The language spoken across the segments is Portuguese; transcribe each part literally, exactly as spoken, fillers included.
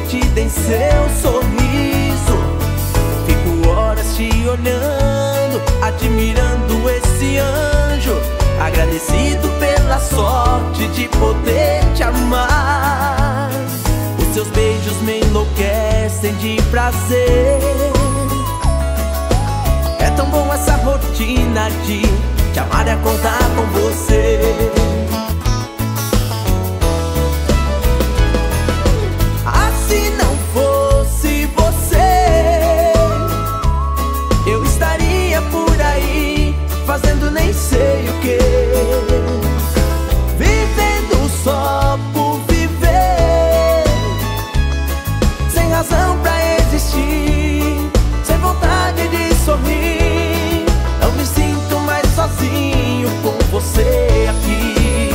perdida em seu sorriso. Fico horas te olhando, admirando esse anjo, agradecido pela sorte de poder te amar. Os seus beijos me enlouquecem de prazer. É tão bom essa rotina de te amar e acordar com você. Ah, se não fosse você, eu estaria por aí fazendo nem sei o que, vivendo só por viver, sem razão pra existir, sem vontade de sorrir. Não me sinto mais sozinho com você aqui.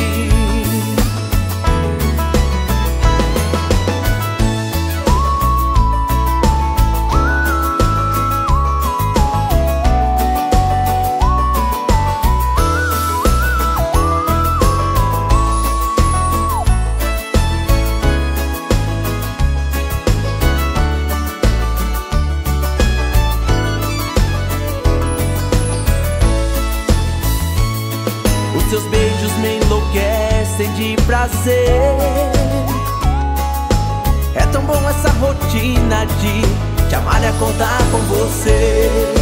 Seus beijos me enlouquecem de prazer. É tão bom essa rotina de te amar e acordar com você.